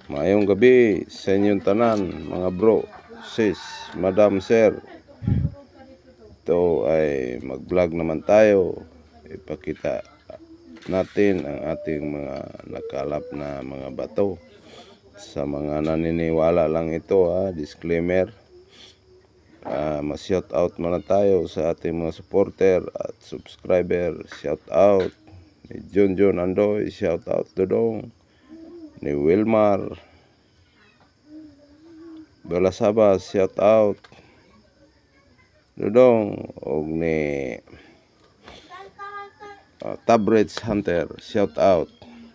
Maayong gabi sa inyong tanan, mga bro, sis, madam, sir. Ito ay mag-vlog naman tayo. Ipakita natin ang ating mga nakalap na mga bato. Sa mga naniniwala lang ito, disclaimer. Shout out muna tayo sa ating mga supporter at subscriber. Shout out ni Junjun Andoy, shout out Dodong, ni Wilmar Balasabas, shout out Dodong, og ni Tabrets Hunter, shout out.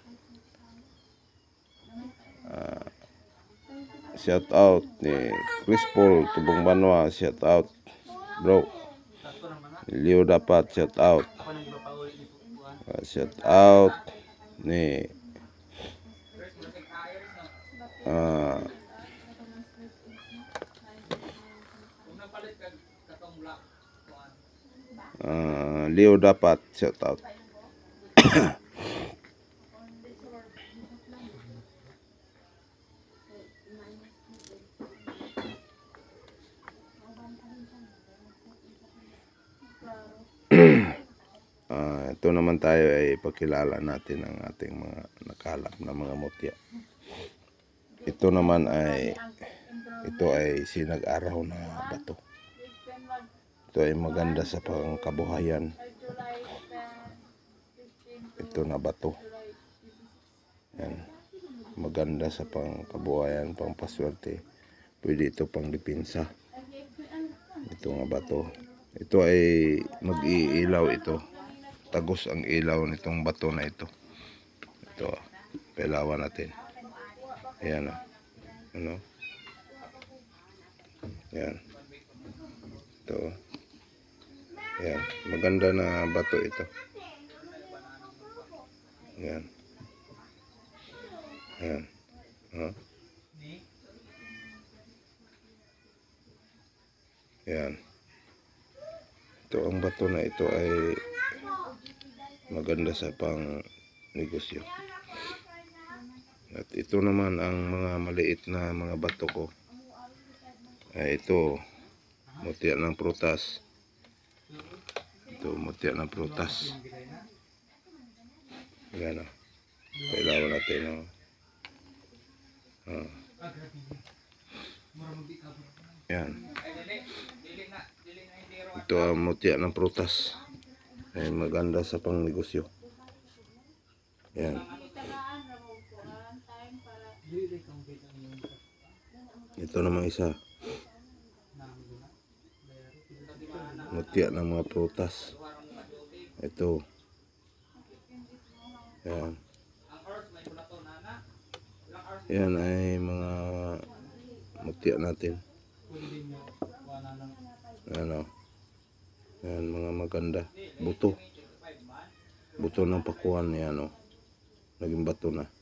Shout out ni Chris Paul Tubong Banwa, shout out bro. Leo dapat shout out. Shout out ni Leo dapat shout out. Ito naman tayo ay ipakilala natin ang ating mga nakalap na mga mutya. Ito naman ay sinag-araw na bato. Ito ay maganda sa pangkabuhayan. Ito na bato. Yan. Maganda sa pangkabuhayan, pangpaswerte. Pwede ito pang dipinsa. Ito nga bato. Ito ay mag-iilaw ito. Tagos ang ilaw nitong bato na ito. Ito, pailawan natin. Ayan, ano? Ayan. Ito. Ayan, maganda na bato ito. Ayan. Ayan. Ayan. Ito, ang bato na ito ay maganda sa pang negosyo. At ito naman ang mga maliit na mga bato ko. Ay ito, mutya ng prutas. Ito, mutya ng prutas. Ayan o. Kailangan natin o. Ayan. Ito ang mutya ng prutas. Ay maganda sa pang negosyo. Ayan. Ito naman isa. Mutya ng mga prutas. Ito. Ayan. Ayan ay mga mutya natin. Ayan o. Ayan, mga maganda. Buto. Buto ng pakuan. Ayan o. Naging bato na.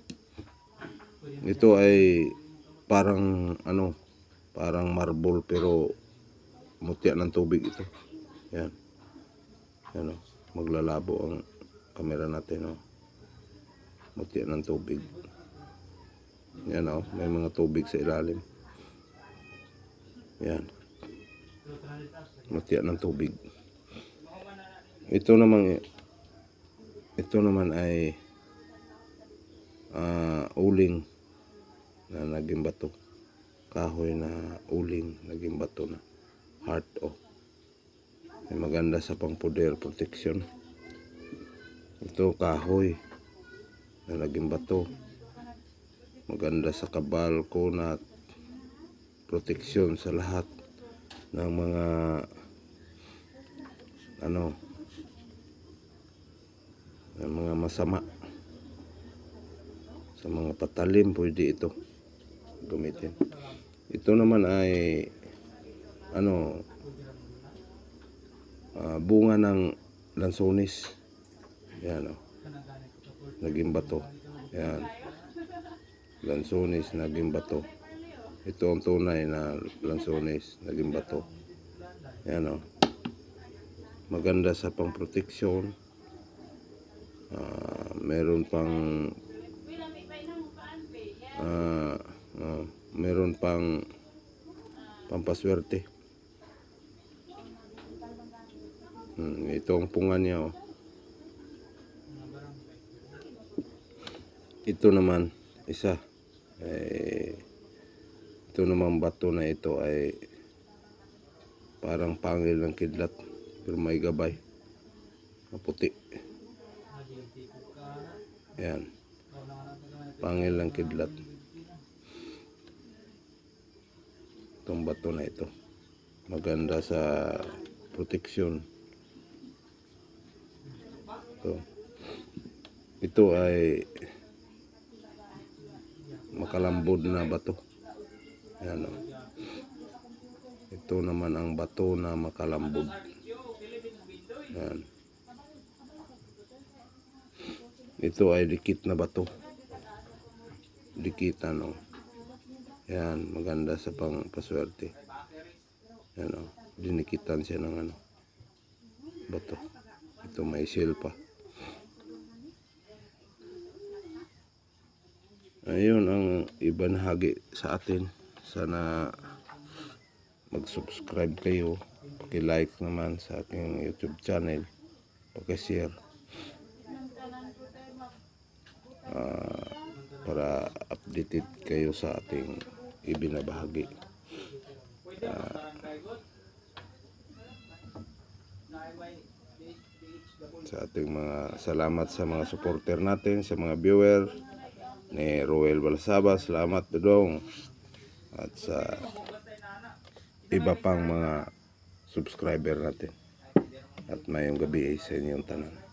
Ito ay parang parang marble pero mutya ng tubig ito. Ayan. Ayan o. Maglalabo ang camera natin o. Mutya ng tubig. Ayan o. May mga tubig sa ilalim. Ayan. Mutya ng tubig. Ito naman ay uling na naging bato. Kahoy na uling naging bato na. Heart o. Ay maganda sa pangpuder, protection. Ito kahoy na naging bato. Maganda sa kabal, kunat, protection sa lahat ng mga ng mga masama. Sa mga patalim pwede ito gamitin. Ito naman ay bunga ng lansones. Yan o. Naging bato. Yan. Lansones naging bato. Ito ang tunay na lansones naging bato. Yan o. Maganda sa pang-proteksyon. Meron pang Ah, meron pang pampaswerte. Ito ang punga niya, oh. Ito naman isa, ito naman bato na ito ay parang pangil ng kidlat pero may gabay, maputi. Yan, pangil ng kidlat itong bato na ito, maganda sa proteksyon. Ito ay makalambod na bato. Yan, oh. Ito naman ang bato na makalambod. Yan. Ito ay dikit na bato. Dikitan, oh. Yan, maganda sa paswerte. Yan, oh. Dinikitan siya ng ano, bato. Ito may seal pa. Ayun ang ibanahagi sa atin. Sana mag-subscribe kayo, paki-like naman sa ating YouTube channel, paki-share para updated kayo sa ating ibinabahagi. Sa ating mga salamat sa mga supporter natin, sa mga viewer ni Roel Balasaba, salamat Dodong, at sa iba pang mga subscriber natin. At mayong gabi sa inyong tanan.